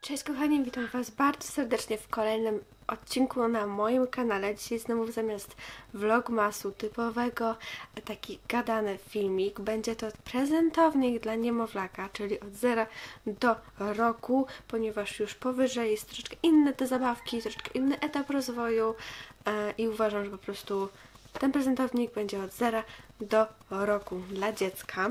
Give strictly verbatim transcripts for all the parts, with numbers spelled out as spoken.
Cześć kochani, witam Was bardzo serdecznie w kolejnym odcinku na moim kanale. Dzisiaj znowu zamiast vlogmasu typowego taki gadany filmik. Będzie to prezentownik dla niemowlaka, czyli od zera do roku, ponieważ już powyżej jest troszeczkę inne te zabawki, troszeczkę inny etap rozwoju e, i uważam, że po prostu ten prezentownik będzie od zera do roku dla dziecka.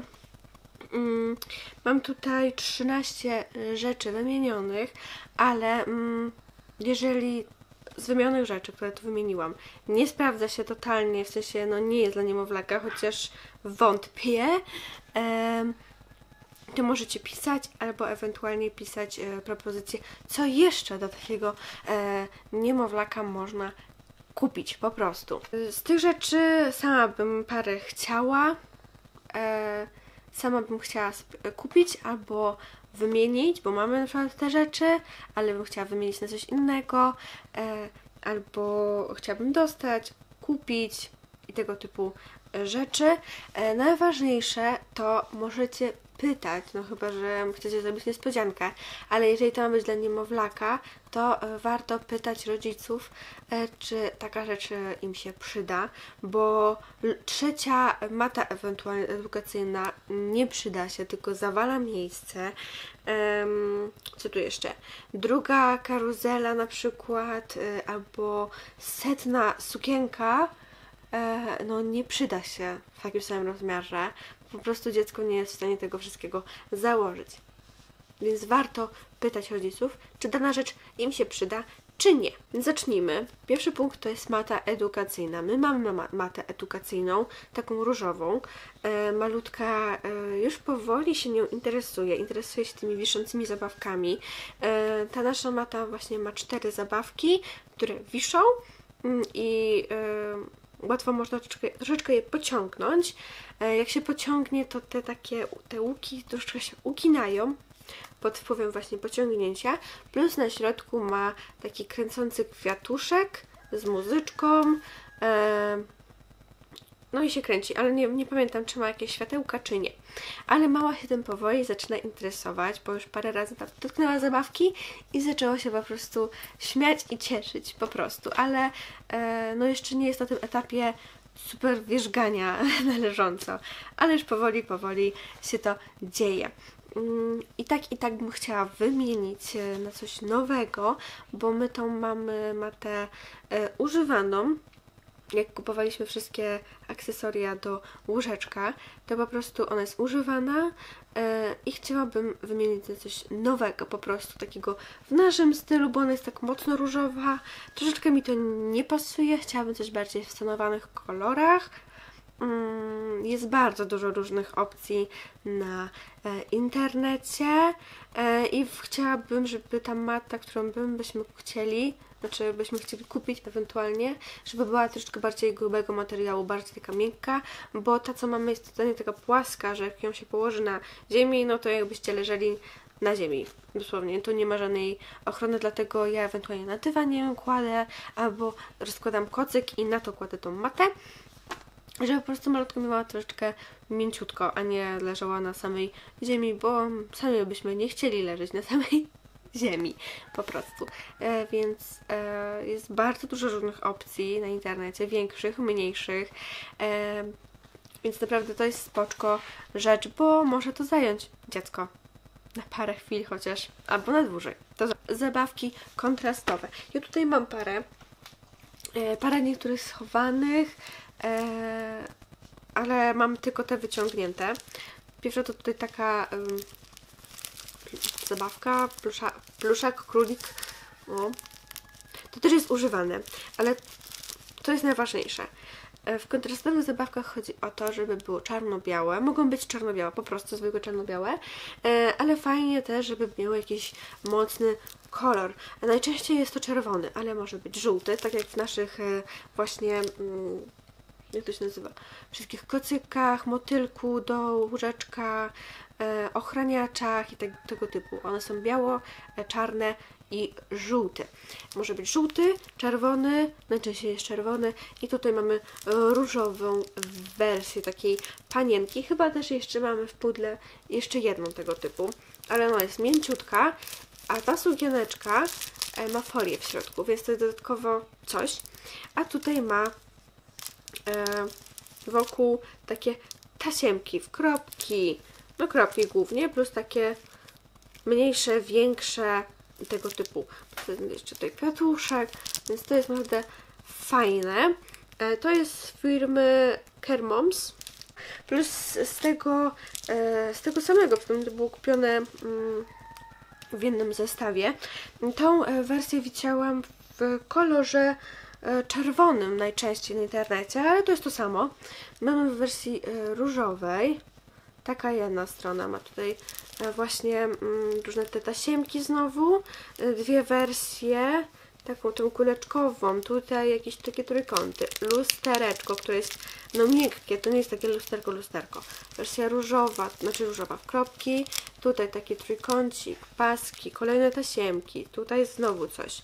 Mm, mam tutaj trzynaście rzeczy wymienionych, ale mm, jeżeli z wymienionych rzeczy, które tu wymieniłam, nie sprawdza się totalnie, w sensie no nie jest dla niemowlaka, chociaż wątpię, em, to możecie pisać albo ewentualnie pisać e, propozycje, co jeszcze do takiego e, niemowlaka można kupić po prostu. Z tych rzeczy sama bym parę chciała, e, sama bym chciała sobie kupić albo wymienić, bo mamy na przykład te rzeczy, ale bym chciała wymienić na coś innego, e, albo chciałabym dostać, kupić i tego typu rzeczy. E, najważniejsze to możecie pytać, no chyba że chcecie zrobić niespodziankę, ale jeżeli to ma być dla niemowlaka, to e, warto pytać rodziców, e, czy taka rzecz e, im się przyda, bo trzecia mata ewentualnie edukacyjna nie przyda się, tylko zawala miejsce. Um, co tu jeszcze? Druga karuzela na przykład, e, albo setna sukienka, e, no nie przyda się w takim samym rozmiarze. Po prostu dziecko nie jest w stanie tego wszystkiego założyć. Więc warto pytać rodziców, czy dana rzecz im się przyda, czy nie. Więc zacznijmy. Pierwszy punkt to jest mata edukacyjna. My mamy ma matę edukacyjną, taką różową. E, malutka e, już powoli się nią interesuje. Interesuje się tymi wiszącymi zabawkami. E, ta nasza mata właśnie ma cztery zabawki, które wiszą mm, i e, łatwo można troszeczkę, troszeczkę je pociągnąć. E, jak się pociągnie, to te takie te łuki troszeczkę się uginają pod wpływem właśnie pociągnięcia, plus na środku ma taki kręcący kwiatuszek z muzyczką, e, no i się kręci, ale nie, nie pamiętam, czy ma jakieś światełka, czy nie. Ale mała się tym powoli zaczyna interesować, bo już parę razy tam dotknęła zabawki i zaczęła się po prostu śmiać i cieszyć po prostu, ale e, no jeszcze nie jest na tym etapie super wierzgania należąco, ale już powoli, powoli się to dzieje. I tak, i tak bym chciała wymienić na coś nowego, bo my tą mamy matę e, używaną. Jak kupowaliśmy wszystkie akcesoria do łóżeczka, to po prostu ona jest używana e, i chciałabym wymienić na coś nowego, po prostu takiego w naszym stylu, bo ona jest tak mocno różowa. Troszeczkę mi to nie pasuje, chciałabym coś bardziej w stonowanych kolorach. Jest bardzo dużo różnych opcji na e, internecie e, i chciałabym, żeby ta mata, którą bym, byśmy chcieli, znaczy byśmy chcieli kupić ewentualnie, żeby była troszeczkę bardziej grubego materiału, bardziej taka miękka, bo ta, co mamy, jest totalnie taka płaska, że jak ją się położy na ziemi, no to jakbyście leżeli na ziemi, dosłownie, tu nie ma żadnej ochrony, dlatego ja ewentualnie na dywanie kładę, albo rozkładam kocyk i na to kładę tą matę, żeby po prostu malutka miała troszeczkę mięciutko, a nie leżała na samej ziemi, bo sami byśmy nie chcieli leżeć na samej ziemi, po prostu. E, więc e, jest bardzo dużo różnych opcji na internecie, większych, mniejszych, e, więc naprawdę to jest spoczko rzecz, bo może to zająć dziecko na parę chwil chociaż, albo na dłużej. To zabawki kontrastowe. Ja tutaj mam parę, e, parę niektórych schowanych, Eee, ale mam tylko te wyciągnięte. Pierwsza to tutaj taka um, zabawka, plusza, pluszak, królik. O. To też jest używane, ale to jest najważniejsze. E, w kontrastowych zabawkach chodzi o to, żeby było czarno-białe. Mogą być czarno-białe, po prostu zwykłe czarno-białe, e, ale fajnie też, żeby miały jakiś mocny kolor. A najczęściej jest to czerwony, ale może być żółty, tak jak w naszych e, właśnie... Mm, jak to się nazywa, wszystkich kocykach, motylku do łóżeczka, e, ochraniaczach i tak, tego typu. One są biało, e, czarne i żółte. Może być żółty, czerwony, najczęściej jest czerwony i tutaj mamy e, różową wersję takiej panienki. Chyba też jeszcze mamy w pudle jeszcze jedną tego typu, ale ona jest mięciutka A ta sukieneczka e, ma folię w środku, więc to jest dodatkowo coś. A tutaj ma e, wokół takie tasiemki w kropki, no kropki głównie, plus takie mniejsze, większe tego typu. Jeszcze tutaj kwiatuszek, więc to jest naprawdę fajne. E, to jest z firmy Kermoms. Plus z tego, e, z tego samego, to było kupione mm, w jednym zestawie. Tą e, wersję widziałam w kolorze e, czerwonym najczęściej na internecie, ale to jest to samo. Mamy w wersji e, różowej. Taka jedna strona ma tutaj e, właśnie mm, różne te tasiemki znowu. E, dwie wersje. Taką tą kuleczkową, tutaj jakieś takie trójkąty, lustereczko, które jest no miękkie, to nie jest takie lusterko, lusterko. Wersja różowa, znaczy różowa w kropki, tutaj taki trójkącik, paski, kolejne tasiemki, tutaj znowu coś.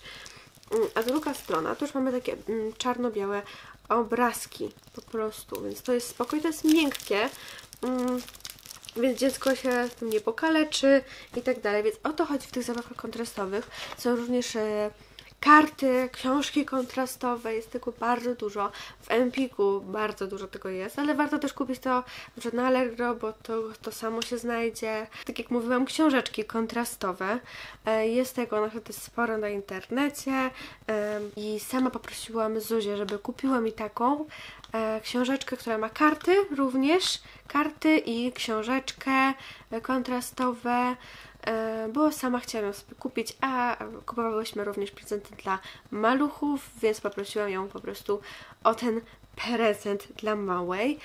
A druga strona, to już mamy takie mm, czarno-białe obrazki po prostu, więc to jest spokojne, to jest miękkie. Mm, Więc dziecko się z tym nie pokaleczy i tak dalej, więc o to chodzi w tych zabawkach kontrastowych. Są również e, karty, książki kontrastowe, jest tego bardzo dużo. W Empiku bardzo dużo tego jest, ale warto też kupić to na Allegro, bo to, to samo się znajdzie. Tak jak mówiłam, książeczki kontrastowe. E, jest tego naprawdę sporo na internecie e, i sama poprosiłam Zuzię, żeby kupiła mi taką e, książeczkę, która ma karty również, karty i książeczkę kontrastowe, bo sama chciałam ją sobie kupić, a kupowałyśmy również prezenty dla maluchów, więc poprosiłam ją po prostu o ten prezent dla małej,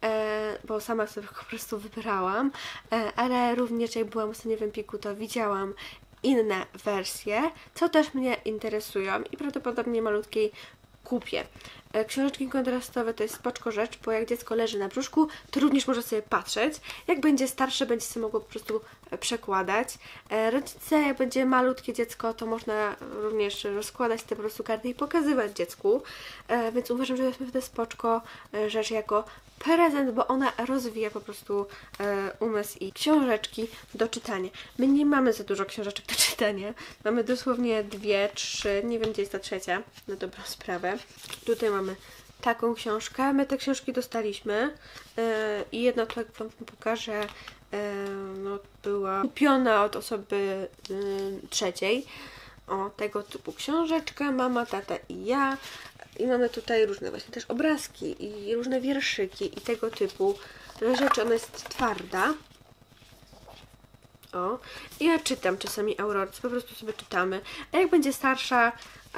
bo sama sobie po prostu wybrałam, ale również jak byłam ostatnio w Empiku, to widziałam inne wersje, co też mnie interesują i prawdopodobnie malutkiej kupię. Książeczki kontrastowe to jest spoczko rzecz, bo jak dziecko leży na brzuszku, to również może sobie patrzeć. Jak będzie starsze, będzie sobie mogło po prostu przekładać. Rodzice, jak będzie malutkie dziecko, to można również rozkładać te po prostu karty i pokazywać dziecku. Więc uważam, że to jest naprawdę spoczko rzecz jako prezent, bo ona rozwija po prostu umysł i książeczki do czytania. My nie mamy za dużo książeczek do czytania. Mamy dosłownie dwie, trzy, nie wiem gdzie jest ta trzecia, na dobrą sprawę. Tutaj mamy taką książkę. My te książki dostaliśmy yy, i jedna, to jak Wam pokażę, yy, no, była kupiona od osoby yy, trzeciej. O, tego typu książeczkę, mama, tata i ja. I mamy tutaj różne właśnie też obrazki i różne wierszyki i tego typu rzeczy. Ona jest twarda. O, i ja czytam czasami Aurorce, po prostu sobie czytamy. A jak będzie starsza, yy,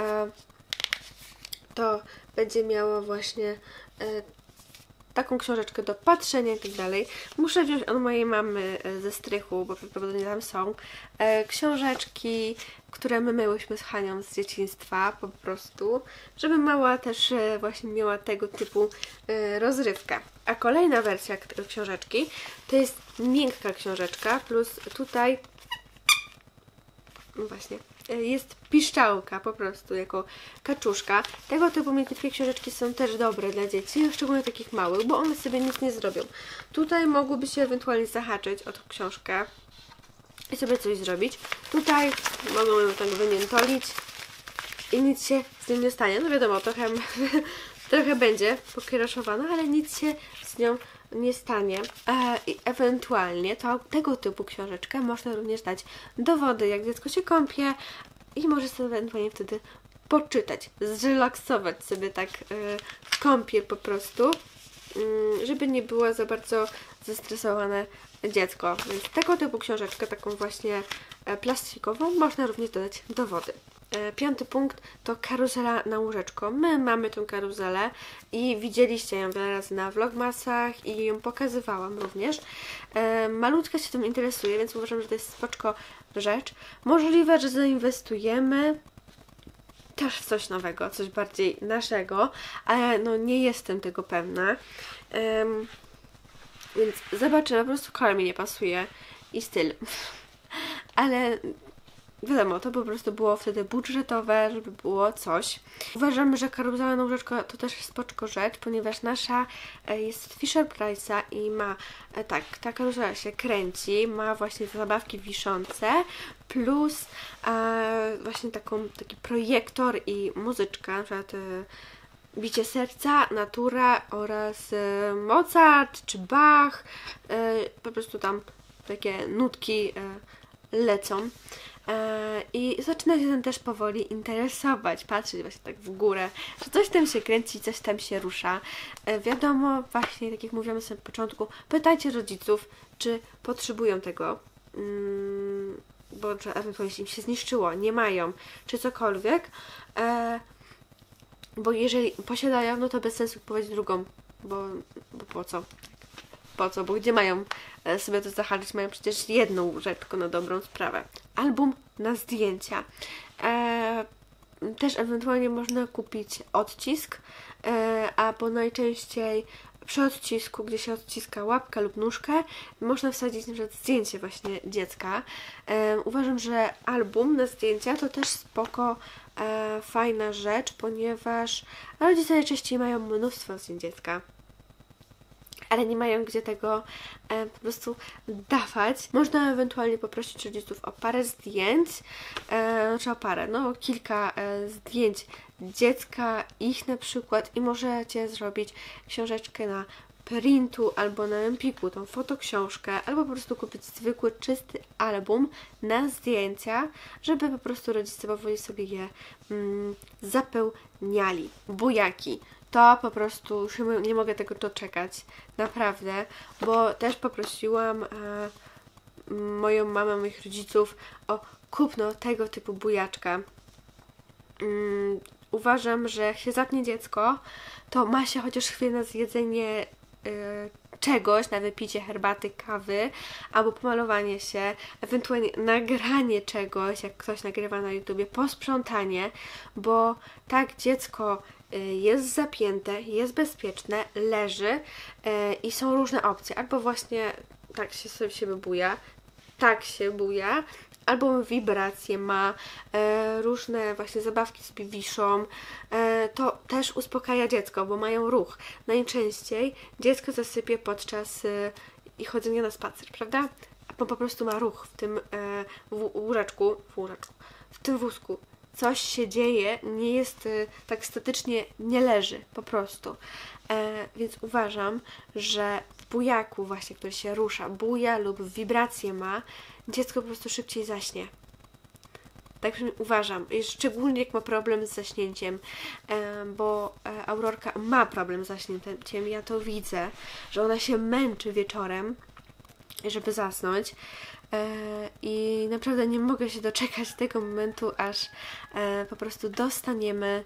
to będzie miała właśnie e, taką książeczkę do patrzenia i tak dalej. Muszę wziąć od mojej mamy e, ze strychu, bo prawdopodobnie tam są e, książeczki, które my myłyśmy z Hanią z dzieciństwa po prostu, żeby mała też e, właśnie miała tego typu e, rozrywkę. A kolejna wersja książeczki to jest miękka książeczka, plus tutaj no właśnie jest piszczałka po prostu, jako kaczuszka. Tego typu miękkie książeczki są też dobre dla dzieci, szczególnie takich małych, bo one sobie nic nie zrobią. Tutaj mogłyby się ewentualnie zahaczyć o tą książkę i sobie coś zrobić. Tutaj mogą ją tak wymiętolić i nic się z nim nie stanie. No wiadomo, trochę, trochę będzie pokieraszowana, ale nic się z nią nie stanie. E, I ewentualnie to, tego typu książeczkę można również dać do wody, jak dziecko się kąpie i może sobie ewentualnie wtedy poczytać, zrelaksować sobie tak e, kąpiel po prostu, y, żeby nie było za bardzo zestresowane dziecko. Więc tego typu książeczkę, taką właśnie e, plastikową, można również dodać do wody. Piąty punkt to karuzela na łóżeczko. My mamy tą karuzelę i widzieliście ją wiele razy na vlogmasach i ją pokazywałam również. E, malutka się tym interesuje, więc uważam, że to jest spoczko rzecz. Możliwe, że zainwestujemy też w coś nowego, coś bardziej naszego, ale no nie jestem tego pewna. E, więc zobaczymy, po prostu kolor mi nie pasuje i styl. Ale wiadomo, to po prostu było wtedy budżetowe, żeby było coś. Uważam, że karuzela na łóżeczko to też jest spoczko rzecz, ponieważ nasza jest Fisher Price'a i ma, tak, ta karuzela się kręci, ma właśnie te zabawki wiszące, plus e, właśnie taką, taki projektor i muzyczka, na przykład e, bicie serca, natura oraz e, Mozart czy Bach, e, po prostu tam takie nutki e, lecą. I zaczyna się ten też powoli interesować, patrzeć właśnie tak w górę, że coś tam się kręci, coś tam się rusza. Wiadomo, właśnie tak jak mówiłam na samym początku, pytajcie rodziców, czy potrzebują tego, bo że ewentualnie im się zniszczyło, nie mają, czy cokolwiek, bo jeżeli posiadają, no to bez sensu kupować drugą, bo, bo po co? Po co? Bo gdzie mają sobie to zahaczyć? Mają przecież jedną łóżeczko na dobrą sprawę. Album na zdjęcia. E, też ewentualnie można kupić odcisk, e, albo najczęściej przy odcisku, gdzie się odciska łapkę lub nóżkę, można wsadzić na przykład zdjęcie właśnie dziecka. E, uważam, że album na zdjęcia to też spoko, e, fajna rzecz, ponieważ rodzice najczęściej mają mnóstwo zdjęć dziecka, ale nie mają gdzie tego e, po prostu dawać. Można ewentualnie poprosić rodziców o parę zdjęć, e, znaczy o parę, no kilka e, zdjęć dziecka, ich na przykład, i możecie zrobić książeczkę na printu albo na Empiku, tą fotoksiążkę, albo po prostu kupić zwykły, czysty album na zdjęcia, żeby po prostu rodzice powoli sobie je mm, zapełniali. Bujaki. To po prostu już nie mogę tego doczekać, naprawdę, bo też poprosiłam e, moją mamę, moich rodziców o kupno tego typu bujaczka. Um, uważam, że jak się zapnie dziecko, to ma się chociaż chwilę na zjedzenie e, czegoś, na wypicie herbaty, kawy, albo pomalowanie się, ewentualnie nagranie czegoś, jak ktoś nagrywa na YouTubie, posprzątanie, bo tak dziecko jest zapięte, jest bezpieczne, leży yy, i są różne opcje. Albo właśnie tak się sobie siebie buja, tak się buja, albo wibracje ma, yy, różne właśnie zabawki sobie wiszą. Yy, to też uspokaja dziecko, bo mają ruch. Najczęściej dziecko zasypie podczas yy, chodzenia na spacer, prawda? Bo po prostu ma ruch w tym yy, w łóżeczku, w łóżeczku, w tym wózku. Coś się dzieje, nie jest y, tak statycznie, nie leży po prostu. E, więc uważam, że w bujaku właśnie, który się rusza, buja lub wibracje ma, dziecko po prostu szybciej zaśnie. Tak przynajmniej uważam, szczególnie jak ma problem z zaśnięciem, e, bo e, Aurorka ma problem z zaśnięciem, ja to widzę, że ona się męczy wieczorem, żeby zasnąć. I naprawdę nie mogę się doczekać tego momentu, aż po prostu dostaniemy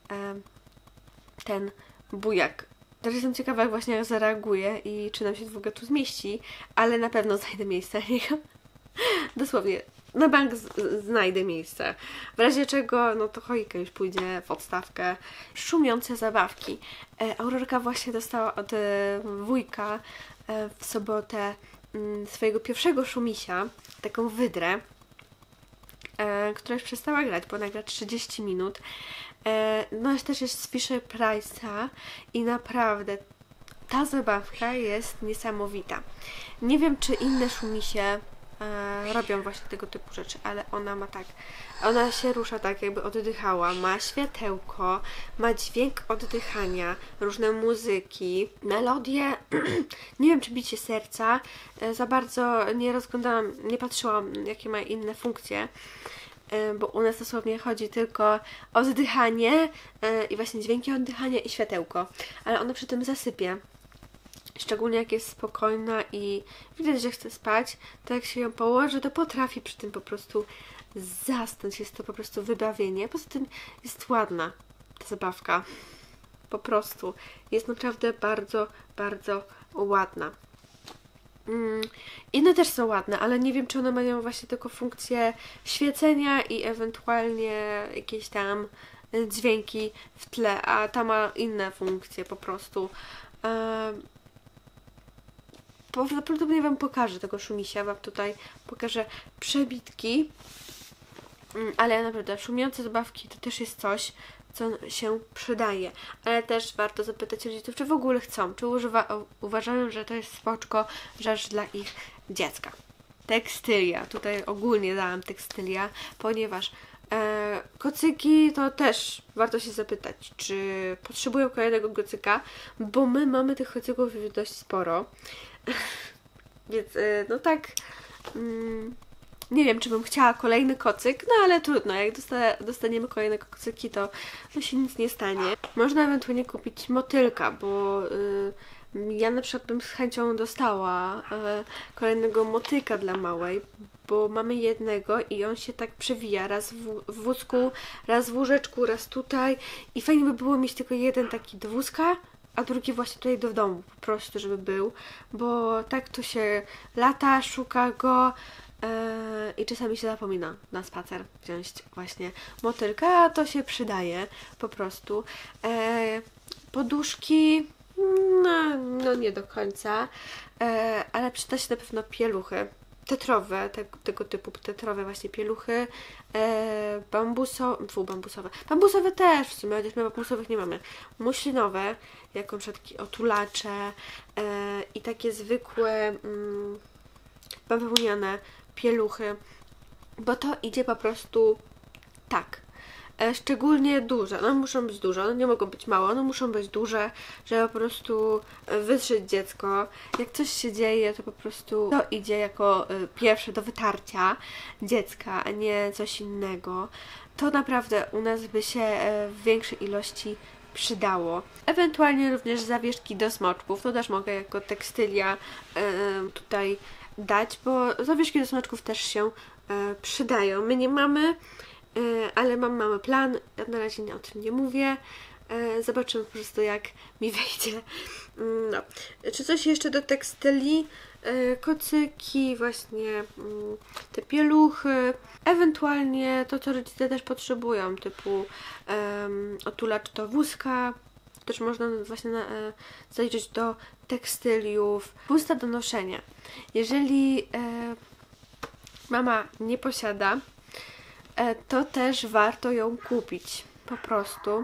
ten bujak. Też jestem ciekawa, jak właśnie zareaguje i czy nam się w ogóle tu zmieści, ale na pewno znajdę miejsce na niego. Dosłownie, na bank znajdę miejsce. W razie czego, no to choinka już pójdzie w odstawkę. Szumiące zabawki. Aurorka właśnie dostała od wujka w sobotę swojego pierwszego szumisia, taką wydrę, e, która już przestała grać, bo ona gra trzydzieści minut. E, no też jest z Fisher Price'a i naprawdę ta zabawka jest niesamowita. Nie wiem, czy inne szumisie e, robią właśnie tego typu rzeczy, ale ona ma tak, ona się rusza tak, jakby oddychała, ma światełko, ma dźwięk oddychania, różne muzyki, melodie, nie wiem, czy bicie serca, e, za bardzo nie rozglądałam, nie patrzyłam, jakie ma inne funkcje, e, bo u nas dosłownie chodzi tylko o oddychanie e, i właśnie dźwięki oddychania i światełko, ale ona przy tym zasypie. Szczególnie jak jest spokojna i widać, że chce spać, to jak się ją położy, to potrafi przy tym po prostu zasnąć. Jest to po prostu wybawienie. Poza tym jest ładna ta zabawka. Po prostu. Jest naprawdę bardzo, bardzo ładna. Mm. Inne też są ładne, ale nie wiem, czy one mają właśnie tylko funkcję świecenia i ewentualnie jakieś tam dźwięki w tle, a ta ma inne funkcje po prostu. Um, Prawdopodobnie Wam pokażę tego szumisia, Wam tutaj pokażę przebitki. Mm, Ale naprawdę szumiące zabawki to też jest coś, co się przydaje. Ale też warto zapytać rodziców, czy w ogóle chcą, czy używa, uważają, że to jest spoczko rzecz dla ich dziecka. Tekstylia. Tutaj ogólnie dałam tekstylia, ponieważ e, kocyki to też warto się zapytać, czy potrzebują kolejnego kocyka, bo my mamy tych kocyków już dość sporo. Więc e, no tak... Mm, nie wiem, czy bym chciała kolejny kocyk, no ale trudno, jak dosta dostaniemy kolejne kocyki, to no się nic nie stanie. Można ewentualnie kupić motylka, bo y, ja na przykład bym z chęcią dostała y, kolejnego motyka dla małej, bo mamy jednego i on się tak przewija, raz w, w wózku, raz w łóżeczku, raz tutaj i fajnie by było mieć tylko jeden taki do wózka, a drugi właśnie tutaj do domu, po prostu, żeby był, bo tak to się lata, szuka go, Yy, i czasami się zapomina na spacer wziąć właśnie motylka, a to się przydaje po prostu. Yy, poduszki, no, no nie do końca, yy, ale przyda się na pewno pieluchy tetrowe, te, tego typu tetrowe właśnie pieluchy, yy, bambusowe, fu, bambusowe, bambusowe też w sumie, chociaż my bambusowych nie mamy, muślinowe, jak na przykład takie otulacze yy, i takie zwykłe yy, bawełniane pieluchy, bo to idzie po prostu tak. E, szczególnie duże. One muszą być duże, one nie mogą być małe, one muszą być duże, żeby po prostu wytrzeć dziecko. Jak coś się dzieje, to po prostu to idzie jako e, pierwsze do wytarcia dziecka, a nie coś innego. To naprawdę u nas by się e, w większej ilości przydało. Ewentualnie również zawieszki do smoczków, to też mogę jako tekstylia e, tutaj dać, bo zawieszki do smaczków też się e, przydają. My nie mamy, e, ale mam mały plan. Ja na razie nie, o tym nie mówię. E, zobaczymy po prostu, jak mi wyjdzie. No. Czy coś jeszcze do tekstyli? E, kocyki, właśnie mm, te pieluchy. Ewentualnie to, co rodzice też potrzebują, typu um, otulacz do wózka. Też można właśnie na, e, zaliczyć do tekstyliów. Chusta do noszenia. Jeżeli e, mama nie posiada, e, to też warto ją kupić. Po prostu.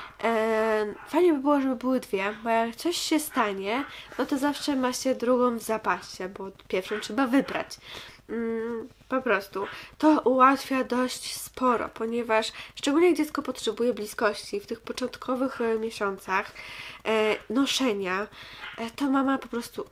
E, fajnie by było, żeby były dwie, bo jak coś się stanie, no to zawsze ma się drugą w zapasie, bo pierwszą trzeba wybrać. Mm, po prostu. To ułatwia dość sporo, ponieważ szczególnie jak dziecko potrzebuje bliskości w tych początkowych e, miesiącach e, noszenia, e, to mama po prostu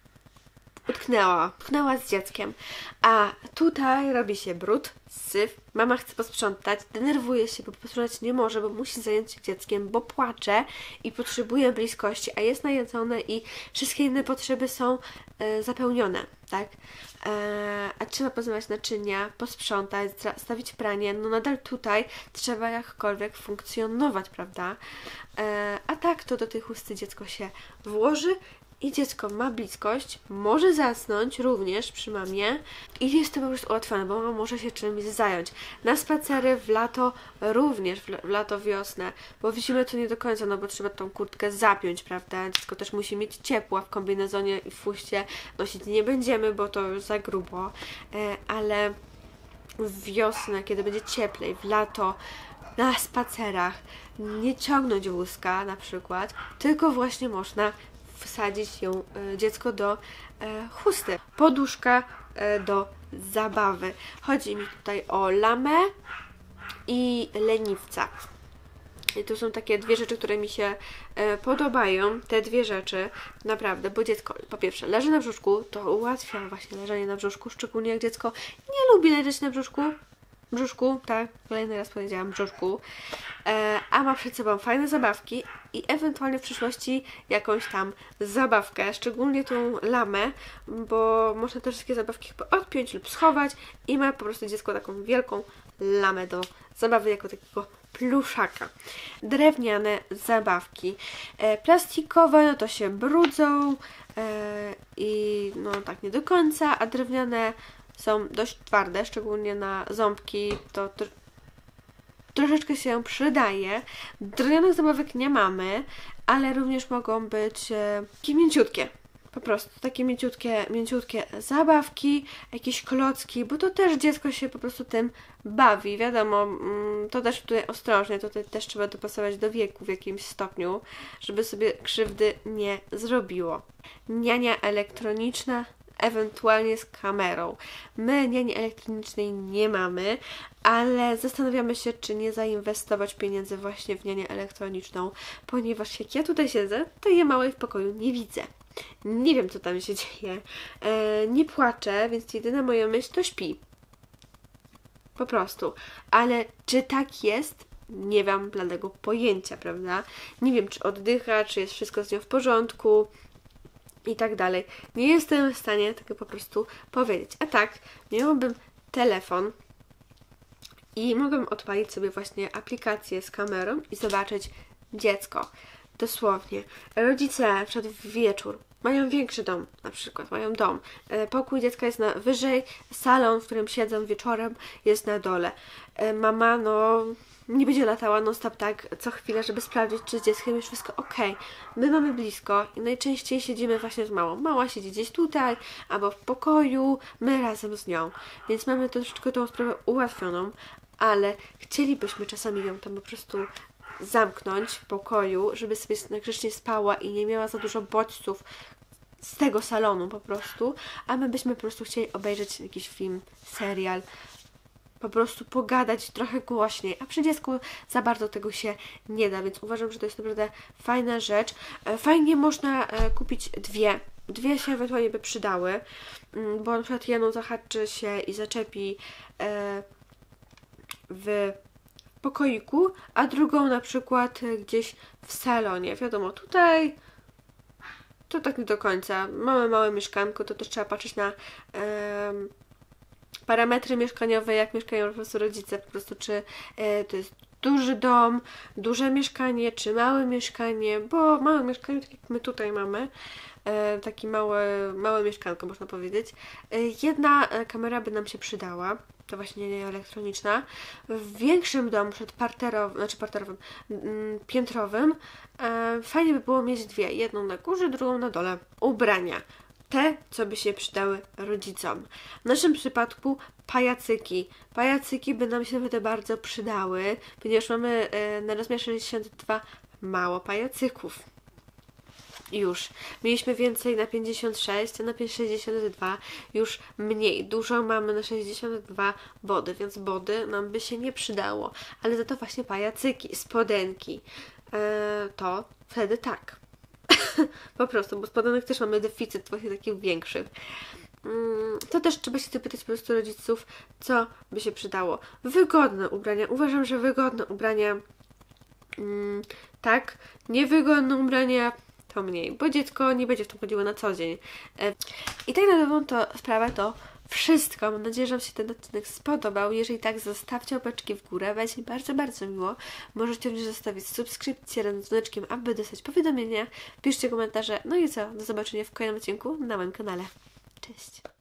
utknęła, utknęła z dzieckiem, a tutaj robi się brud, syf, mama chce posprzątać, denerwuje się, bo posprzątać nie może, bo musi zająć się dzieckiem, bo płacze i potrzebuje bliskości, a jest najedzone i wszystkie inne potrzeby są e, zapełnione, tak? E, a trzeba pozmywać naczynia, posprzątać, stawić pranie, no nadal tutaj trzeba jakkolwiek funkcjonować, prawda? E, a tak to do tej chusty dziecko się włoży i dziecko ma bliskość, może zasnąć również przy mamie i jest to po prostu ułatwione, bo mama może się czymś zająć. Na spacery w lato również, w lato, wiosnę, bo w zimę to nie do końca, no bo trzeba tą kurtkę zapiąć, prawda? Dziecko też musi mieć ciepła w kombinezonie i w fuście nosić nie będziemy, bo to już za grubo, ale w wiosnę, kiedy będzie cieplej, w lato, na spacerach, nie ciągnąć wózka na przykład, tylko właśnie można wsadzić ją, e, dziecko do e, chusty. Poduszka e, do zabawy. Chodzi mi tutaj o lamę i leniwca. I to są takie dwie rzeczy, które mi się e, podobają. Te dwie rzeczy, naprawdę, bo dziecko po pierwsze leży na brzuszku, to ułatwia właśnie leżenie na brzuszku, szczególnie jak dziecko nie lubi leżeć na brzuszku. Brzuszku, tak, kolejny raz powiedziałam brzuszku, e, a ma przed sobą fajne zabawki i ewentualnie w przyszłości jakąś tam zabawkę, szczególnie tą lamę, bo można te wszystkie zabawki chyba odpiąć lub schować i ma po prostu dziecko taką wielką lamę do zabawy jako takiego pluszaka. Drewniane zabawki. E, plastikowe no to się brudzą e, i no tak nie do końca, a drewniane są dość twarde, szczególnie na ząbki, to tr troszeczkę się przydaje. Drewnianych zabawek nie mamy, ale również mogą być e, takie mięciutkie. Po prostu takie mięciutkie, mięciutkie zabawki, jakieś klocki, bo to też dziecko się po prostu tym bawi. Wiadomo, to też tutaj ostrożnie, to tutaj też trzeba dopasować do wieku w jakimś stopniu, żeby sobie krzywdy nie zrobiło. Niania elektroniczna, ewentualnie z kamerą. My niani elektronicznej nie mamy, ale zastanawiamy się, czy nie zainwestować pieniędzy właśnie w nianię elektroniczną, ponieważ jak ja tutaj siedzę, to jej małej w pokoju nie widzę. Nie wiem, co tam się dzieje. E, nie płaczę, więc jedyna moja myśl to śpi. Po prostu. Ale czy tak jest? Nie mam bladego pojęcia, prawda? Nie wiem, czy oddycha, czy jest wszystko z nią w porządku i tak dalej. Nie jestem w stanie tego po prostu powiedzieć. A tak, miałabym telefon i mogłabym odpalić sobie właśnie aplikację z kamerą i zobaczyć dziecko. Dosłownie. Rodzice przed wieczór mają większy dom, na przykład mają dom. Pokój dziecka jest na wyżej, salon, w którym siedzą wieczorem, jest na dole. Mama, no, nie będzie latała non stop tak co chwilę, żeby sprawdzić, czy z dzieckiem jest wszystko ok. My mamy blisko i najczęściej siedzimy właśnie z małą. Mała siedzi gdzieś tutaj, albo w pokoju, my razem z nią. Więc mamy troszeczkę tą sprawę ułatwioną, ale chcielibyśmy czasami ją tam po prostu zamknąć w pokoju, żeby sobie grzecznie spała i nie miała za dużo bodźców z tego salonu po prostu, a my byśmy po prostu chcieli obejrzeć jakiś film, serial, po prostu pogadać trochę głośniej, a przy dziecku za bardzo tego się nie da, więc uważam, że to jest naprawdę fajna rzecz. Fajnie można kupić dwie, dwie się ewentualnie by przydały, bo na przykład jedną zahaczy się i zaczepi w pokoiku, a drugą na przykład gdzieś w salonie. Wiadomo, tutaj to tak nie do końca. Małe, małe mieszkanko, to też trzeba patrzeć na um, parametry mieszkaniowe, jak mieszkają po prostu rodzice, po prostu czy e, to jest duży dom, duże mieszkanie, czy małe mieszkanie, bo małe mieszkanie, tak jak my tutaj mamy, e, takie małe, małe mieszkanko, można powiedzieć. E, jedna kamera by nam się przydała, to właśnie nie elektroniczna. W większym domu, przed parterowym, znaczy parterowym, mm, piętrowym, e, fajnie by było mieć dwie. Jedną na górze, drugą na dole. Ubrania. Te, co by się przydały rodzicom. W naszym przypadku pajacyki. Pajacyki by nam się naprawdę bardzo przydały, ponieważ mamy e, na rozmiar sześćdziesiąt dwa mało pajacyków. Już. Mieliśmy więcej na pięćdziesiąt sześć, a na sześćdziesiąt dwa już mniej. Dużo mamy na sześćdziesiąt dwa body, więc body nam by się nie przydało. Ale za to właśnie pajacyki, spodenki. Eee, to wtedy tak. Po prostu, bo spodenek też mamy deficyt właśnie takich większych. To też trzeba się zapytać po prostu rodziców, co by się przydało. Wygodne ubrania. Uważam, że wygodne ubrania mm, tak, niewygodne ubrania to mniej, bo dziecko nie będzie w tym chodziło na co dzień. I tak na dobrą to sprawę to wszystko. Mam nadzieję, że Wam się ten odcinek spodobał. Jeżeli tak, zostawcie łapeczki w górę. Będzie mi bardzo, bardzo miło. Możecie również zostawić subskrypcję razem z dzwoneczkiem, aby dostać powiadomienia. Piszcie komentarze. No i co? Do zobaczenia w kolejnym odcinku na moim kanale. Cześć!